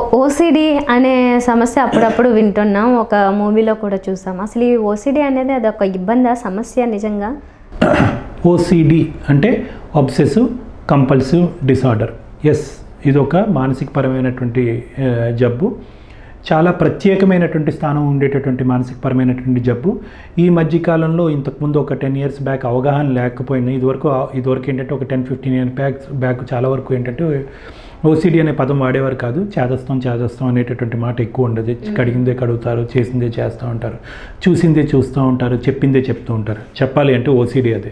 OCD అనే సమస్య అప్పుడప్పుడు వింటున్నాం, ఒక మూవీలో కూడా చూసాం. అసలు ఈ ఓసిడి అనేది అదొక ఇబ్బంది సమస్య నిజంగా? ఓసిడి అంటే అబ్సెసివ్ కంపల్సివ్ డిసార్డర్. ఎస్, ఇది ఒక మానసిక పరమైనటువంటి జబ్బు. చాలా ప్రత్యేకమైనటువంటి స్థానం ఉండేటటువంటి మానసిక పరమైనటువంటి జబ్బు. ఈ మధ్యకాలంలో ఇంతకుముందు ఒక 10 years బ్యాక్ అవగాహన లేకపోయినా ఇదివరకు ఏంటంటే ఒక 10-15 years బ్యాక్ చాలా వరకు ఏంటంటే ఓసిడి అనే పదం వాడేవారు కాదు. చేదస్తాం అనేటటువంటి మాట ఎక్కువ ఉండదు. కడిగిందే కడుగుతారు, చేసిందే చేస్తూ ఉంటారు, చూసిందే చూస్తూ ఉంటారు, చెప్పిందే చెప్తూ ఉంటారు. చెప్పాలి అంటే ఓసిడి అదే.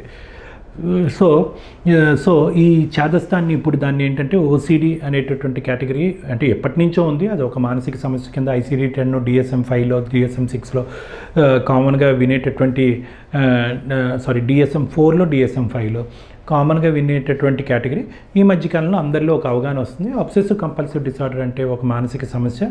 సో ఈ చేదస్తాన్ని ఇప్పుడు దాన్ని ఏంటంటే ఓసిడి అనేటటువంటి కేటగిరీ అంటే ఎప్పటి నుంచో ఉంది. అది ఒక మానసిక సమస్య కింద ICD-10, DSM-5లో, DSM-6లో కామన్గా వినేటటువంటి DSM-4లో, DSM-5లో కామన్గా వినేటటువంటి కేటగిరీ. ఈ మధ్యకాలంలో అందరిలో ఒక అవగాహన వస్తుంది. అబ్సెసివ్ కంపల్సివ్ డిసార్డర్ అంటే ఒక మానసిక సమస్య.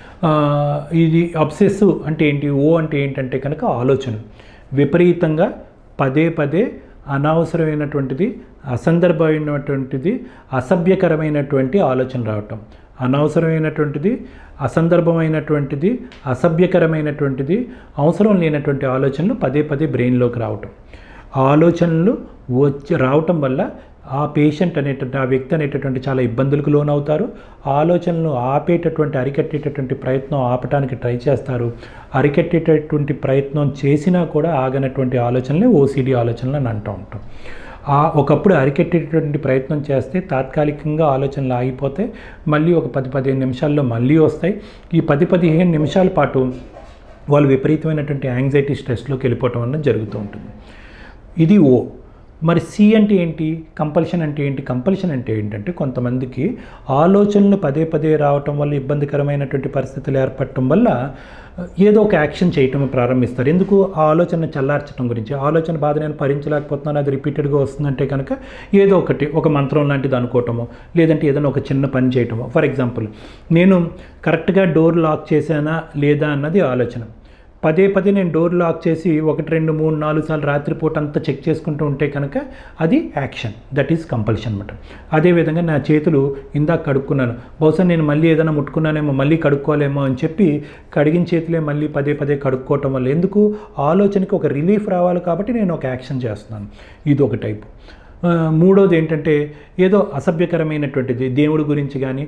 ఇది అబ్సెసివ్ అంటే ఏంటి, అంటే ఏంటంటే కనుక ఆలోచన విపరీతంగా పదే అనవసరమైనటువంటిది, అసందర్భమైనటువంటిది, అసభ్యకరమైనటువంటి ఆలోచన రావటం. అనవసరమైనటువంటిది, అసందర్భమైనటువంటిది, అసభ్యకరమైనటువంటిది, అవసరం లేనటువంటి ఆలోచనలు పదే బ్రెయిన్లోకి రావటం. ఆలోచనలు రావటం వల్ల ఆ పేషెంట్ అనేటువంటి ఆ వ్యక్తి అనేటటువంటి చాలా ఇబ్బందులకు లోనవుతారు. ఆలోచనలు అరికట్టేటటువంటి ప్రయత్నం ఆపటానికి ట్రై చేస్తారు. అరికట్టేటటువంటి ప్రయత్నం చేసినా కూడా ఆగనటువంటి ఆలోచనలే ఓసిడి ఆలోచనలు అని అంటూ ఉంటాం. ఒకప్పుడు అరికట్టేటటువంటి ప్రయత్నం చేస్తే తాత్కాలికంగా ఆలోచనలు ఆగిపోతే మళ్ళీ ఒక 10-15 నిమిషాల్లో మళ్ళీ వస్తాయి. ఈ 10-15 నిమిషాల పాటు వాళ్ళు విపరీతమైనటువంటి యాంగ్జైటీ, స్ట్రెస్లోకి వెళ్ళిపోవటం అన్నది జరుగుతూ ఉంటుంది. ఇది ఓ. మరి సి అంటే ఏంటి, కంపల్షన్ అంటే ఏంటి? కంపల్షన్ అంటే ఏంటంటే కొంతమందికి ఆలోచనలు పదే రావటం వల్ల, ఇబ్బందికరమైనటువంటి పరిస్థితులు ఏర్పడటం వల్ల ఏదో ఒక యాక్షన్ చేయటం ప్రారంభిస్తారు. ఎందుకు? ఆ ఆలోచన చల్లార్చడం గురించి. ఆలోచన బాధ నేను భరించలేకపోతున్నాను, అది రిపీటెడ్గా వస్తుందంటే కనుక ఏదో ఒకటి ఒక మంత్రం లాంటిది అనుకోవటము, లేదంటే ఏదైనా ఒక చిన్న పని చేయటము. ఫర్ ఎగ్జాంపుల్, నేను కరెక్ట్గా డోర్ లాక్ చేశానా లేదా అన్నది ఆలోచన. పదే నేను డోర్ లాక్ చేసి 1, 2, 3, 4 సార్లు రాత్రిపూట అంతా చెక్ చేసుకుంటూ ఉంటే కనుక అది యాక్షన్, దట్ ఈజ్ కంపల్షన్ అనమాట. అదేవిధంగా నా చేతులు ఇందాక కడుక్కున్నాను, బహుశా నేను మళ్ళీ ఏదైనా ముట్టుకున్నానేమో, మళ్ళీ కడుక్కోలేమో అని చెప్పి కడిగిన చేతులే మళ్ళీ పదే కడుక్కోవటం వల్ల ఎందుకు? ఆలోచనకి ఒక రిలీఫ్ రావాలి కాబట్టి నేను ఒక యాక్షన్ చేస్తున్నాను. ఇది ఒక టైపు. మూడోది ఏంటంటే ఏదో అసభ్యకరమైనటువంటిది, దేవుడి గురించి కానీ,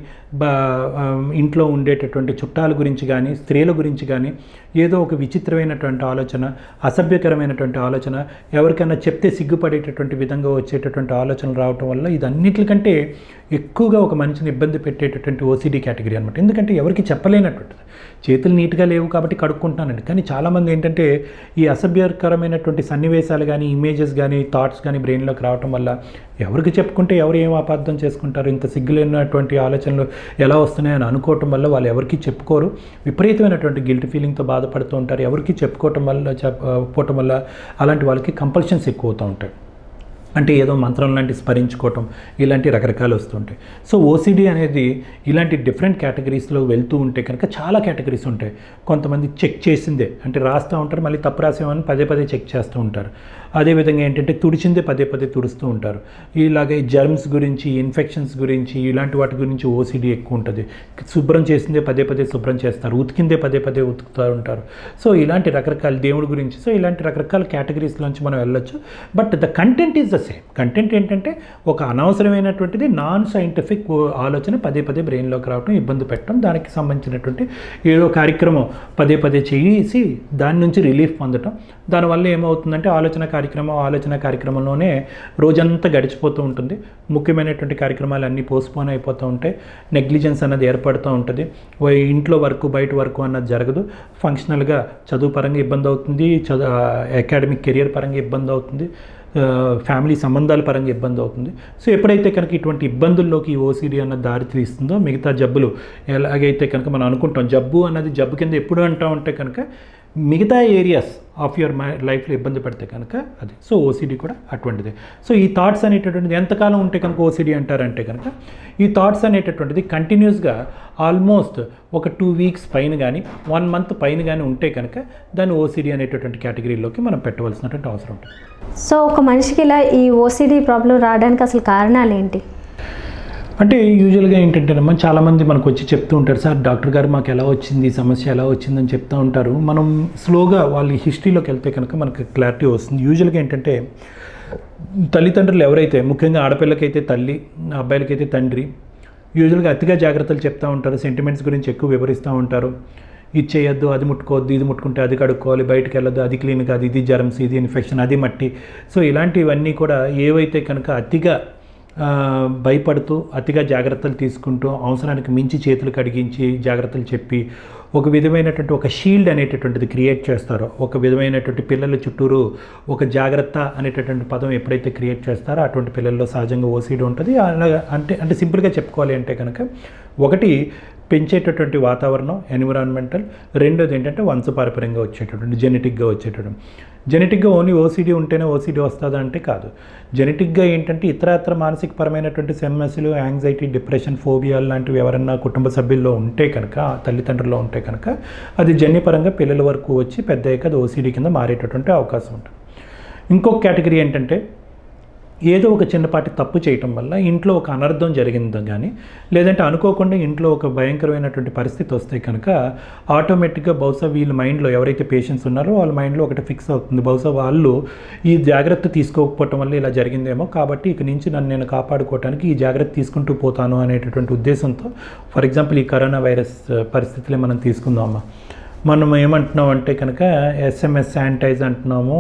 ఇంట్లో ఉండేటటువంటి చుట్టాల గురించి కానీ, స్త్రీల గురించి కానీ ఏదో ఒక విచిత్రమైనటువంటి ఆలోచన, అసభ్యకరమైనటువంటి ఆలోచన, ఎవరికైనా చెప్తే సిగ్గుపడేటటువంటి విధంగా వచ్చేటటువంటి ఆలోచనలు రావటం వల్ల ఇదన్నిటికంటే ఎక్కువగా ఒక మనిషిని ఇబ్బంది పెట్టేటటువంటి ఓసిడి కేటగిరీ అనమాట. ఎందుకంటే ఎవరికి చెప్పలేనటువంటిది. చేతులు నీట్గా లేవు కాబట్టి కడుక్కుంటున్నానండి, కానీ చాలామంది ఏంటంటే ఈ అసభ్యకరమైనటువంటి సన్నివేశాలు కానీ, ఇమేజెస్ కానీ, థాట్స్ కానీ బ్రెయిన్లోకి రావటం వల్ల ఎవరికి చెప్పుకుంటే ఎవరు ఏం అపార్థం చేసుకుంటారు, ఇంత సిగ్గులేనటువంటి ఆలోచనలు ఎలా వస్తున్నాయని అనుకోవటం వల్ల వాళ్ళు ఎవరికి చెప్పుకోరు. విపరీతమైనటువంటి గిల్ట్ ఫీలింగ్తో బాధపడుతూ ఉంటారు. ఎవరికి చెప్పుకోవటం వల్ల అలాంటి వాళ్ళకి కంపల్షన్స్ ఎక్కువ అవుతూ ఉంటాయి. అంటే ఏదో మంత్రం లాంటి స్మరించుకోవటం, ఇలాంటి రకరకాలు వస్తుంటాయి. సో ఓసిడి అనేది ఇలాంటి డిఫరెంట్ కేటగిరీస్లో వెళ్తూ ఉంటే కనుక చాలా కేటగిరీస్ ఉంటాయి. కొంతమంది చెక్ చేసిందే అంటే రాస్తూ ఉంటారు, మళ్ళీ తప్పు రాసేమని పదే చెక్ చేస్తూ ఉంటారు. అదేవిధంగా ఏంటంటే తుడిచిందే పదే తుడుస్తూ ఉంటారు. ఇలాగే జర్మ్స్ గురించి, ఇన్ఫెక్షన్స్ గురించి, ఇలాంటి వాటి గురించి ఓసిడి ఎక్కువ ఉంటుంది. శుభ్రం చేసిందే పదే శుభ్రం చేస్తారు, ఉతికిందే పదే ఉతుకుతూ ఉంటారు. సో ఇలాంటి రకరకాల దేవుడి గురించి, సో ఇలాంటి రకరకాల కేటగిరీస్లోంచి మనం వెళ్ళొచ్చు. But the content is the same. Content ఏంటంటే ఒక అనవసరమైనటువంటిది, నాన్ సైంటిఫిక్ ఆలోచన పదే బ్రెయిన్లోకి రావడం, ఇబ్బంది పెట్టడం, దానికి సంబంధించినటువంటి ఏదో కార్యక్రమం పదే చేసి దాని నుంచి రిలీఫ్ పొందటం. దానివల్ల ఏమవుతుందంటే ఆలోచన కార్యక్రమంలోనే రోజంతా గడిచిపోతూ ఉంటుంది. ముఖ్యమైనటువంటి కార్యక్రమాలు అన్నీ పోస్ట్పోన్ అయిపోతూ ఉంటాయి. నెగ్లిజెన్స్ అన్నది ఏర్పడుతూ ఉంటుంది. ఇంట్లో వర్క్, బయట వర్క్ అన్నది జరగదు. ఫంక్షనల్గా చదువు పరంగా ఇబ్బంది అవుతుంది, అకాడమిక్ కెరియర్ పరంగా ఇబ్బంది అవుతుంది, ఫ్యామిలీ సంబంధాల పరంగా ఇబ్బంది అవుతుంది. సో ఎప్పుడైతే కనుక ఇటువంటి ఇబ్బందుల్లోకి ఓసిడి అన్నది దారి తీస్తుందో, మిగతా జబ్బులు ఎలాగైతే కనుక మనం అనుకుంటాం జబ్బు అన్నది జబ్బు కింద ఎప్పుడు అంటామంటే కనుక మిగతా ఏరియాస్ ఆఫ్ యువర్ లైఫ్లో ఇబ్బంది పడితే కనుక అది. సో ఓసిడి కూడా అటువంటిది. సో ఈ థాట్స్ అనేటటువంటిది ఎంతకాలం ఉంటే కనుక ఓసిడి అంటారంటే కనుక ఈ థాట్స్ అనేటటువంటిది కంటిన్యూస్గా ఆల్మోస్ట్ ఒక 2 weeks పైన కానీ 1 month పైన కానీ ఉంటే కనుక దాన్ని ఓసిడి అనేటటువంటి కేటగిరీలోకి మనం పెట్టవలసినటువంటి అవసరం ఉంటుంది. సో ఒక మనిషికి ఇలా ఈ ఓసిడి ప్రాబ్లం రావడానికి అసలు కారణాలు ఏంటి? అంటే యూజువల్గా ఏంటంటేనమ్మా చాలామంది మనకు వచ్చి చెప్తూ ఉంటారు, సార్ డాక్టర్ గారు మాకు ఎలా వచ్చింది ఈ సమస్య ఎలా వచ్చిందని చెప్తూ ఉంటారు. మనం స్లోగా వాళ్ళ హిస్టరీలోకి వెళ్తే కనుక మనకు క్లారిటీ వస్తుంది. యూజువల్గా ఏంటంటే తల్లిదండ్రులు ఎవరైతే, ముఖ్యంగా ఆడపిల్లకైతే తల్లి, అబ్బాయిలకైతే తండ్రి, యూజువల్గా అతిగా జాగ్రత్తలు చెప్తూ ఉంటారు, సెంటిమెంట్స్ గురించి ఎక్కువ వివరిస్తూ ఉంటారు. ఇది చేయొద్దు, అది ముట్టుకోవద్దు, ఇది ముట్టుకుంటే అది కడుక్కోవాలి, బయటకు వెళ్ళొద్దు, అది క్లీన్ కాదు, ఇది జర్మ్స్, ఇది ఇన్ఫెక్షన్, అది మట్టి. సో ఇలాంటివన్నీ కూడా ఏవైతే కనుక అతిగా భయపడుతూ అతిగా జాగ్రత్తలు తీసుకుంటూ అవసరానికి మించి చేతులు కడిగించి జాగ్రత్తలు చెప్పి ఒక విధమైనటువంటి ఒక షీల్డ్ అనేటటువంటిది క్రియేట్ చేస్తారో, ఒక విధమైనటువంటి పిల్లల చుట్టూరు ఒక జాగ్రత్త అనేటటువంటి పదం ఎప్పుడైతే క్రియేట్ చేస్తారో అటువంటి పిల్లల్లో సహజంగా ఓసీడీ ఉంటుంది. అంటే సింపుల్గా చెప్పుకోవాలి అంటే కనుక ఒకటి పెంచేటటువంటి వాతావరణం ఎన్విరాన్మెంటల్, రెండోది ఏంటంటే వంశపారపర్యంగా వచ్చేటటువంటి జెనెటిక్గా వచ్చేటటువంటి. జెనెటిక్గా ఓన్లీ ఓసీడీ ఉంటేనే ఓసీడీ వస్తుందా అంటే కాదు. జెనెటిక్గా ఏంటంటే ఇతరత్ర మానసికపరమైనటువంటి సమస్యలు, యాంగ్జైటీ, డిప్రెషన్, ఫోబియాలు లాంటివి ఎవరన్నా కుటుంబ సభ్యుల్లో ఉంటే కనుక, తల్లిదండ్రుల్లో ఉంటే కనుక అది జన్యుపరంగా పిల్లల వరకు వచ్చి పెద్ద అయ్యాక అది ఓసీడీ కింద మారేటటువంటి అవకాశం ఉంటుంది. ఇంకొక కేటగిరీ ఏంటంటే ఏదో ఒక చిన్నపాటి తప్పు చేయటం వల్ల ఇంట్లో ఒక అనర్థం జరిగిందో కానీ, లేదంటే అనుకోకుండా ఇంట్లో ఒక భయంకరమైనటువంటి పరిస్థితి వస్తే కనుక ఆటోమేటిక్గా బహుశా వీళ్ళ మైండ్లో ఎవరైతే పేషెంట్స్ ఉన్నారో వాళ్ళ మైండ్లో ఒకటి ఫిక్స్ అవుతుంది, బహుశా వాళ్ళు ఈ జాగ్రత్త తీసుకోకపోవటం వల్ల ఇలా జరిగిందేమో, కాబట్టి ఇక నుంచి నన్ను నేను కాపాడుకోవడానికి ఈ జాగ్రత్త తీసుకుంటూ పోతాను అనేటటువంటి ఉద్దేశంతో. ఫర్ ఎగ్జాంపుల్ ఈ కరోనా వైరస్ పరిస్థితులే మనం తీసుకుందామా. మనం ఏమంటున్నాం అంటే కనుక SMS శానిటైజ్ అంటున్నాము,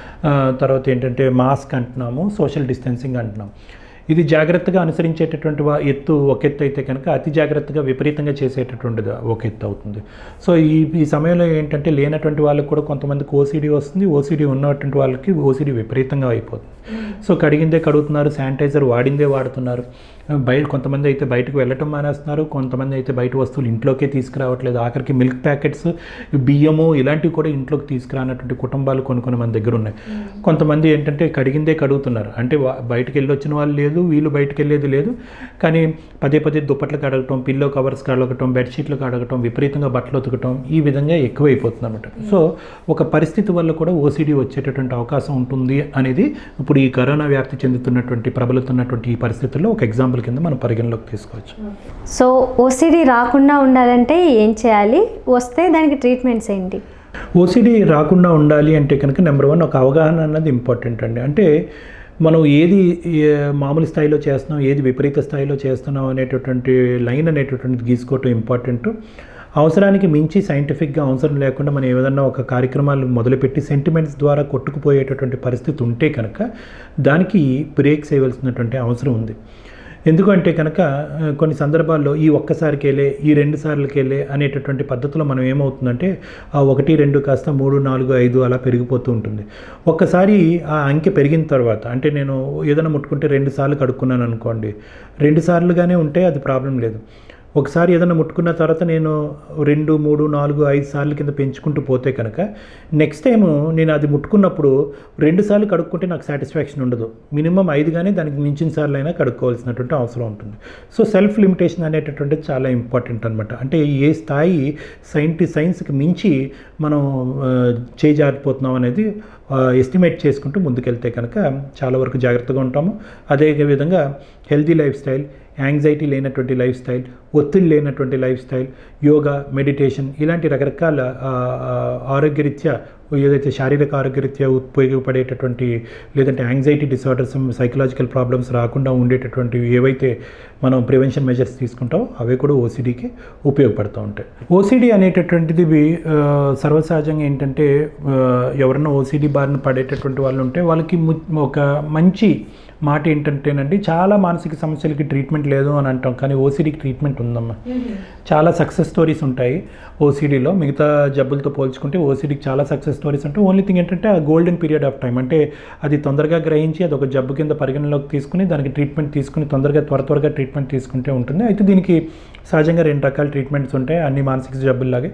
తర్వాత ఏంటంటే మాస్క్ అంటున్నాము, సోషల్ డిస్టెన్సింగ్ అంటున్నాం. ఇది జాగ్రత్తగా అనుసరించేటటువంటి ఎత్తు ఒక ఎత్తు అయితే కనుక అతి జాగ్రత్తగా విపరీతంగా చేసేటటువంటిది ఒక ఎత్తు అవుతుంది. సో ఈ సమయంలో ఏంటంటే లేనటువంటి వాళ్ళకి కూడా కొంతమందికి ఓసీడీ వస్తుంది, ఓసీడీ ఉన్నటువంటి వాళ్ళకి ఓసీడీ విపరీతంగా అయిపోతుంది. సో కడిగిందే కడుగుతున్నారు, శానిటైజర్ వాడిందే వాడుతున్నారు. కొంతమంది అయితే బయటకు వెళ్ళటం మానేస్తున్నారు, కొంతమంది అయితే బయట వస్తువులు ఇంట్లోకే తీసుకురావట్లేదు, ఆఖరికి మిల్క్ ప్యాకెట్స్, బియ్యము ఇలాంటివి కూడా ఇంట్లోకి తీసుకురానటువంటి కుటుంబాలు కొన్ని మంది దగ్గర ఉన్నాయి. కొంతమంది ఏంటంటే కడిగిందే కడుగుతున్నారు, అంటే బయటకు వెళ్ళి వచ్చిన వాళ్ళు లేదు, వీళ్ళు బయటకు వెళ్ళేది లేదు, కానీ పదే దుప్పట్లు కడగటం, పిల్లో కవర్స్ కడగటం, బెడ్షీట్లు కడగటం, విపరీతంగా బట్టలు ఉతకటం, ఈ విధంగా ఎక్కువైపోతుంది అన్నమాట. సో ఒక పరిస్థితి వల్ల కూడా ఓసీడీ వచ్చేటటువంటి అవకాశం ఉంటుంది అనేది ఇప్పుడు ఈ కరోనా వ్యాప్తి చెందుతున్నటువంటి ప్రబలుతున్నటువంటి ఈ పరిస్థితుల్లో ఒక ఎగ్జాంపుల్ కింద మనం పరిగణలోకి తీసుకోవచ్చు. సో ఓసీడీ రాకుండా ఉండాలంటే ఏం చేయాలి, వస్తే దానికి ట్రీట్మెంట్స్ ఏంటి? ఓసీడీ రాకుండా ఉండాలి అంటే కనుక నెంబర్ 1 ఒక అవగాహన అన్నది ఇంపార్టెంట్ అండి. అంటే మనం ఏది మామూలు స్థాయిలో చేస్తున్నాం, ఏది విపరీత స్థాయిలో చేస్తున్నాం అనేటటువంటి లైన్ అనేటటువంటిది గీసుకోవటం ఇంపార్టెంట్. అవసరానికి మించి సైంటిఫిక్గా అవసరం లేకుండా మనం ఏదన్నా ఒక కార్యక్రమాలు మొదలుపెట్టి సెంటిమెంట్స్ ద్వారా కొట్టుకుపోయేటటువంటి పరిస్థితి ఉంటే కనుక దానికి బ్రేక్స్ వేయవలసినటువంటి అవసరం ఉంది. ఎందుకంటే కనుక కొన్ని సందర్భాల్లో ఈ ఒక్కసారికెళ్ళే, ఈ 2 సార్లకెళ్ళే అనేటటువంటి పద్ధతిలో మనం ఏమవుతుందంటే ఆ 1, 2 కాస్త 3, 4, 5 అలా పెరిగిపోతూ ఉంటుంది. ఒక్కసారి ఆ అంకె పెరిగిన తర్వాత, అంటే నేను ఏదైనా ముట్టుకుంటే 2 సార్లు కడుక్కున్నాను అనుకోండి, 2 సార్లుగానే ఉంటే అది ప్రాబ్లం లేదు. ఒకసారి ఏదైనా ముట్టుకున్న తర్వాత నేను 2, 3, 4, 5 సార్లు కింద పెంచుకుంటూ పోతే కనుక నెక్స్ట్ టైము నేను అది ముట్టుకున్నప్పుడు 2 సార్లు కడుక్కుంటే నాకు సాటిస్ఫాక్షన్ ఉండదు, మినిమం 5 కానీ దానికి మించిన సార్లు అయినా కడుక్కోవాల్సినటువంటి అవసరం ఉంటుంది. సో సెల్ఫ్ లిమిటేషన్ అనేటటువంటిది చాలా ఇంపార్టెంట్ అనమాట. అంటే ఏ స్థాయి సైన్స్కి మించి మనం చేజారిపోతున్నాం అనేది ఎస్టిమేట్ చేసుకుంటూ ముందుకెళ్తే కనుక చాలా వరకు జాగ్రత్తగా ఉంటాము. అదేవిధంగా హెల్తీ లైఫ్ స్టైల్, యాంగ్జైటీ లేనటువంటి లైఫ్ స్టైల్, ఒత్తిడి లేనటువంటి లైఫ్ స్టైల్, యోగా, మెడిటేషన్ ఇలాంటి రకరకాల ఆరోగ్యరీత్యా ఏదైతే శారీరక ఆరోగ్యరీత్యా ఉపయోగపడేటటువంటి, లేదంటే యాంగ్జైటీ డిసార్డర్స్, సైకలాజికల్ ప్రాబ్లమ్స్ రాకుండా ఉండేటటువంటి ఏవైతే మనం ప్రివెన్షన్ మెజర్స్ తీసుకుంటామో అవి కూడా ఓసీడీకి ఉపయోగపడుతూ ఉంటాయి. ఓసీడీ అనేటటువంటిది సర్వసహజంగా ఏంటంటే ఎవరన్నా ఓసీడీ బారిన పడేటటువంటి వాళ్ళు ఉంటే వాళ్ళకి ఒక మంచి మాట ఏంటంటేనండి, చాలా మానసిక సమస్యలకి ట్రీట్మెంట్ లేదు అని అంటాం, కానీ ఓసీడీకి ట్రీట్మెంట్ ఉందమ్మా. చాలా సక్సెస్ స్టోరీస్ ఉంటాయి ఓసీడీలో, మిగతా జబ్బులతో పోల్చుకుంటే ఓసీడీకి చాలా సక్సెస్ స్టోరీస్ ఉంటాయి. ఓన్లీ థింగ్ ఏంటంటే ఆ గోల్డెన్ పీరియడ్ ఆఫ్ టైం, అంటే అది తొందరగా గ్రహించి అది ఒక జబ్బు కింద పరిగణలోకి తీసుకుని దానికి ట్రీట్మెంట్ తీసుకుని త్వరగా ట్రీట్మెంట్ తీసుకుంటే ఉంటుంది. అయితే దీనికి సహజంగా 2 రకాల ట్రీట్మెంట్స్ ఉంటాయి అన్ని మానసిక జబ్బుల్లాగే.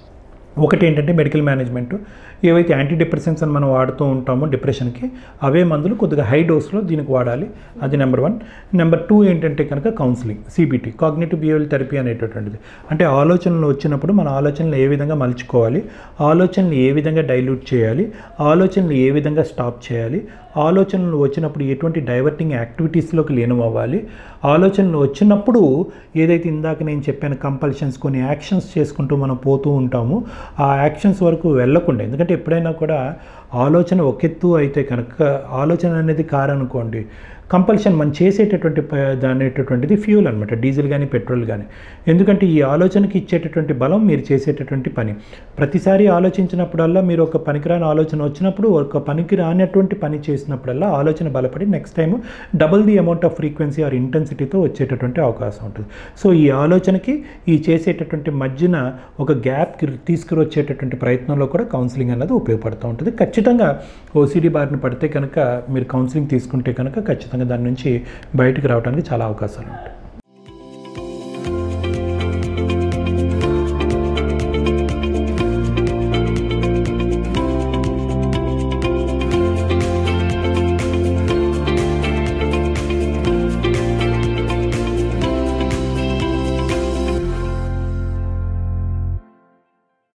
ఒకటి ఏంటంటే మెడికల్ మేనేజ్మెంట్, ఏవైతే యాంటీ డిప్రెసెంట్స్ అని మనం వాడుతూ ఉంటామో డిప్రెషన్కి, అవే మందులు కొద్దిగా హై డోస్లో దీనికి వాడాలి, అది నెంబర్ 1. నెంబర్ 2 ఏంటంటే కనుక counselling, CBT, cognitive behavioural therapy అనేటటువంటిది. అంటే ఆలోచనలు వచ్చినప్పుడు మన ఆలోచనలు ఏ విధంగా మలుచుకోవాలి, ఆలోచనలు ఏ విధంగా డైల్యూట్ చేయాలి, ఆలోచనలు ఏ విధంగా స్టాప్ చేయాలి, ఆలోచనలు వచ్చినప్పుడు ఎటువంటి డైవర్టింగ్ యాక్టివిటీస్లోకి లీనమవ్వాలి, ఆలోచనలు వచ్చినప్పుడు ఏదైతే ఇందాక నేను చెప్పాను కంపల్షన్స్, కొన్ని యాక్షన్స్ చేసుకుంటూ మనం పోతూ ఉంటాము, ఆ యాక్షన్స్ వరకు వెళ్ళకుండా. ఎందుకంటే ఎప్పుడైనా కూడా ఆలోచన ఒకెత్తు అయితే కనుక, ఆలోచన అనేది కారు అనుకోండి, కంపల్షన్ మనం చేసేటటువంటి దానేటటువంటిది ఫ్యూల్ అనమాట, డీజిల్ కానీ పెట్రోల్ కానీ. ఎందుకంటే ఈ ఆలోచనకి ఇచ్చేటటువంటి బలం మీరు చేసేటటువంటి పని. ప్రతిసారి ఆలోచించినప్పుడల్లా, మీరు ఒక పనికిరాని ఆలోచన వచ్చినప్పుడు, ఒక పనికి రానటువంటి పని చేసినప్పుడల్లా ఆలోచన బలపడి next time double the amount of frequency or ఇంటెన్సిటీతో వచ్చేటటువంటి అవకాశం ఉంటుంది. సో ఈ ఆలోచనకి ఈ చేసేటటువంటి మధ్యన ఒక గ్యాప్ తీసుకువచ్చేటటువంటి ప్రయత్నంలో కూడా కౌన్సిలింగ్ అన్నది ఉపయోగపడుతూ ఉంటుంది. ఖచ్చితంగా ఓసిడి బారిన పడితే కనుక మీరు కౌన్సిలింగ్ తీసుకుంటే కనుక ఖచ్చితంగా దాని నుంచి బయటకు రావడానికి చాలా అవకాశాలు ఉంటాయి.